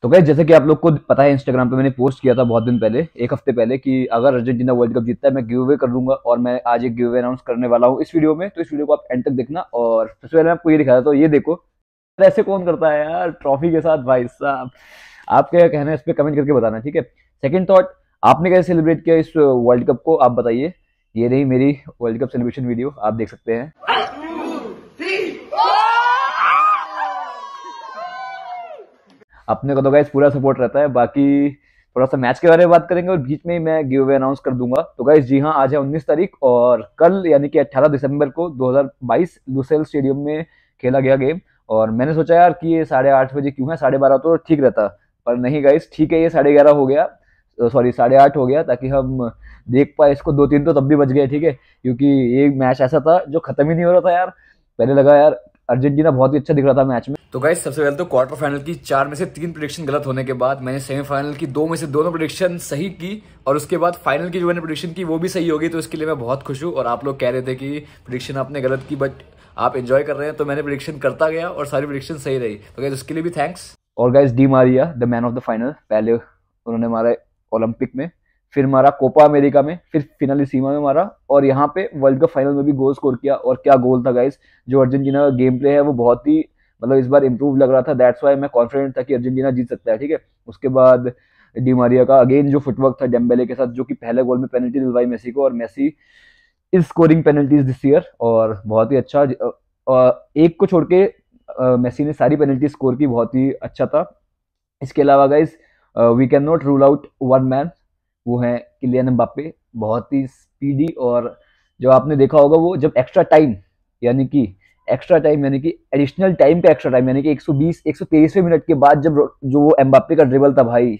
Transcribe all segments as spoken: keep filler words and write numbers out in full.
तो गाइस जैसे कि आप लोग को पता है, इंस्टाग्राम पे मैंने पोस्ट किया था बहुत दिन पहले, एक हफ्ते पहले, कि अगर अर्जेंटीना वर्ल्ड कप जीतता है मैं गिव अवे कर दूंगा। और मैं आज एक गिव अवे अनाउंस करने वाला हूँ इस वीडियो में, तो इस वीडियो को आप एंड तक देखना। और सबसे पहले मैं आपको ये दिखाया था, तो ये देखो, ऐसे कौन करता है यार ट्रॉफी के साथ भाई साहब। आप क्या कहना है इस पे कमेंट करके बताना, ठीक है। सेकंड थॉट, आपने कैसे सेलिब्रेट किया इस वर्ल्ड कप को, आप बताइए। ये रही मेरी वर्ल्ड कप सेलिब्रेशन वीडियो, आप देख सकते हैं। अपने को तो गाइस पूरा सपोर्ट रहता है। बाकी थोड़ा सा मैच के बारे में बात करेंगे और बीच में ही मैं गिव अवे अनाउंस कर दूंगा। तो गाइस जी हाँ, आज है उन्नीस तारीख और कल यानी कि अठारह दिसंबर को दो हज़ार बाईस लुसेल स्टेडियम में खेला गया गेम। और मैंने सोचा यार कि ये साढ़े आठ बजे क्यों है, साढ़े बारह तो ठीक रहता, पर नहीं गाइस, ठीक है, ये साढ़े ग्यारह हो गया, सॉरी साढ़े आठ हो गया, ताकि हम देख पाए इसको। दो तीन तो तब भी बच गए, ठीक है, क्योंकि ये मैच ऐसा था जो खत्म ही नहीं हो रहा था यार। पहले लगा यार अर्जेंटीना बहुत ही अच्छा दिख रहा था मैच में। तो गाइस सबसे पहले तो क्वार्टर फाइनल की चार में से तीन प्रेडिक्शन गलत होने के बाद मैंने सेमीफाइनल की दो में से दोनों प्रेडिक्शन सही की, और उसके बाद फाइनल की जो मैंने प्रेडिक्शन की वो भी सही होगी। तो इसके लिए मैं बहुत खुश हूँ। और आप लोग कह रहे थे कि प्रेडिक्शन आपने गलत की बट आप एंजॉय कर रहे हैं, तो मैंने प्रेडिक्शन करता गया और सारी प्रेडिक्शन सही रही। तो गाइस उसके लिए भी थैंक्स। और guys Di Maria the man of the final, पहले उन्होंने मारा ओलंपिक में, फिर मारा कोपा अमेरिका में, फिर फिनालिसीमा में मारा, और यहाँ पे वर्ल्ड कप फाइनल में भी गोल स्कोर किया। और क्या गोल था गाइस। जो अर्जेंटीना का गेम प्ले है वो बहुत ही मतलब इस बार इंप्रूव लग रहा था। दैट्स वाई मैं कॉन्फिडेंट था कि अर्जेंटीना जीत सकता है, ठीक है। उसके बाद डी मारिया का अगेन जो फुटवर्क था डेम्बेले के साथ, जो कि पहले गोल में पेनल्टी दिलवाई मेसी को, और Messi is scoring penalties this year, और बहुत ही अच्छा। एक को छोड़ के मेसी ने सारी पेनल्टी स्कोर की, बहुत ही अच्छा था। इसके अलावा guys we can not rule out one man, वो है किलियन एम्बाप्पे, बहुत ही स्पीडी। और जो आपने देखा होगा वो जब एक्स्ट्रा टाइम यानी कि एक्स्ट्रा टाइम यानी कि एडिशनल टाइम पे एक्स्ट्रा टाइम यानी कि एक सौ बीस एक सौ तेईसवें मिनट के बाद जब जो वो एम्बाप्पे का ड्रिबल था भाई,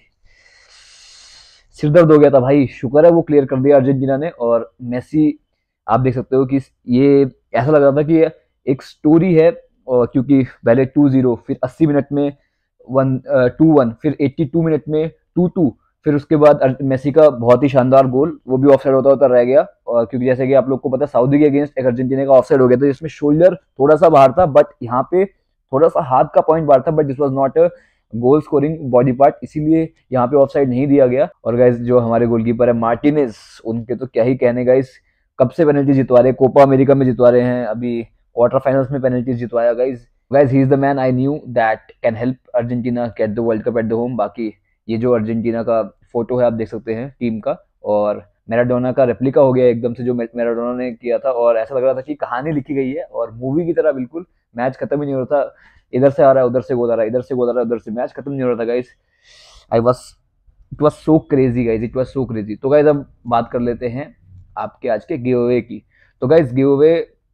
सिर दर्द हो गया था भाई। शुक्र है वो क्लियर कर दिया अर्जेंटीना ने। और मेसी आप देख सकते हो कि ये ऐसा लग रहा था कि एक स्टोरी है, और क्योंकि पहले टू जीरो, फिर अस्सी मिनट में वन टू वन, फिर बयासी मिनट में टू टू, फिर उसके बाद मेसी का बहुत ही शानदार गोल, वो भी ऑफसाइड होता होता रह गया। और क्योंकि जैसे कि आप लोग को पता है सऊदी के अगेंस्ट एक अर्जेंटीना का ऑफसाइड हो गया था, जिसमें शोल्डर थोड़ा सा बाहर था, बट यहाँ पे थोड़ा सा हाथ का पॉइंट बाहर था, but this was not a goal scoring body part, इसीलिए यहाँ पे ऑफसाइड नहीं दिया गया। और गाइस जो हमारे गोलकीपर है मार्टिनेज, उनके तो क्या ही कहने गाइस, कब से पेनल्टी जितवा रहे, कोपा अमेरिका में जितवा रहे हैं, अभी क्वार्टर फाइनल्स में पेनल्टी जितवाया guys. Guys he is the man I knew that can help Argentina get the world cup at the home. बाकी ये जो अर्जेंटीना का फोटो है आप देख सकते हैं टीम का, और मैराडोना का रेप्लिका हो गया एकदम से, जो मैराडोना ने किया था। और ऐसा लग रहा था कि कहानी लिखी गई है और मूवी की तरह बिल्कुल। मैच खत्म ही नहीं हो रहा था, इधर से आ रहा है उधर से गोल आ रहा है, इधर से गोल आ रहा है उधर से, मैच खत्म नहीं हो रहा था guys. I was it was so crazy guys, it was so crazy. तो गाइस अब बात कर लेते हैं आपके आज के गिव अवे की। तो गाइस गिव अवे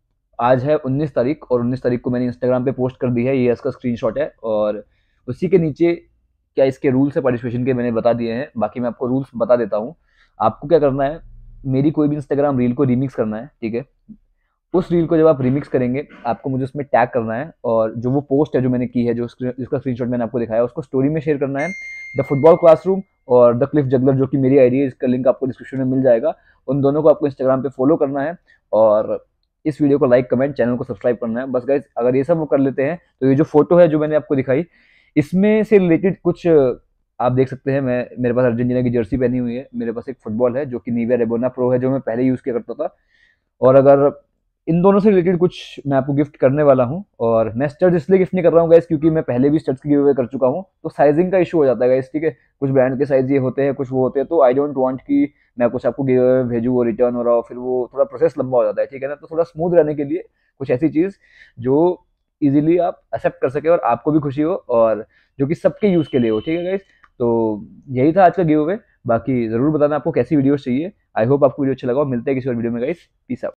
आज है उन्नीस तारीख, और उन्नीस तारीख को मैंने इंस्टाग्राम पे पोस्ट कर दी है, ये इसका स्क्रीनशॉट है। और उसी के नीचे क्या इसके रूल्स है पार्टिसिपेशन के, मैंने बता दिए हैं। बाकी मैं आपको रूल्स बता देता हूँ। आपको क्या करना है, मेरी कोई भी इंस्टाग्राम रील को रिमिक्स करना है, ठीक है। उस रील को जब आप रिमिक्स करेंगे, आपको मुझे उसमें टैग करना है, और जो वो पोस्ट है जो मैंने की है, जो जिसका स्क्रीनशॉट मैंने आपको दिखाया, उसको स्टोरी में शेयर करना है। द फुटबॉल क्लासरूम और द क्लिफ जगलर, जो कि मेरी आईडी है, इसका लिंक आपको डिस्क्रिप्शन में मिल जाएगा। उन दोनों को आपको इंस्टाग्राम पे फॉलो करना है, और इस वीडियो को लाइक कमेंट चैनल को सब्सक्राइब करना है। बस गाइस अगर ये सब वो कर लेते हैं, तो ये जो फोटो है जो मैंने आपको दिखाई, इसमें से रिलेटेड कुछ आप देख सकते हैं। मैं मेरे पास अर्जेंटीना की जर्सी पहनी हुई है, मेरे पास एक फुटबॉल है जो कि निविया रेबोना प्रो है, जो मैं पहले यूज किया करता था। और अगर इन दोनों से रिलेटेड कुछ मैं आपको गिफ्ट करने वाला हूं, और मैं स्टड्स इसलिए गिफ्ट नहीं कर रहा हूँ गाइस क्योंकि मैं पहले भी स्टड्स की गिव अवे कर चुका हूं, तो साइजिंग का इशू हो जाता है गाइस, ठीक है। कुछ ब्रांड के साइज ये होते हैं, कुछ वो होते हैं, तो आई डोंट वांट कि मैं कुछ आपको गिव अवे भेजूँ वो रिटर्न हो रहा हो, फिर वो थोड़ा प्रोसेस लंबा हो जाता है, ठीक है ना। तो थोड़ा स्मूथ रहने के लिए कुछ ऐसी चीज जो इजीली आप एक्सेप्ट कर सके और आपको भी खुशी हो, और जो कि सबके यूज के लिए हो, ठीक है गाइस। तो यही था आज का गिव अवे। बाकी जरूर बताना आपको कैसी वीडियोस चाहिए। आई होप आपको वीडियो अच्छा लगा। मिलते हैं किसी और वीडियो में गाइस, पीस आउट।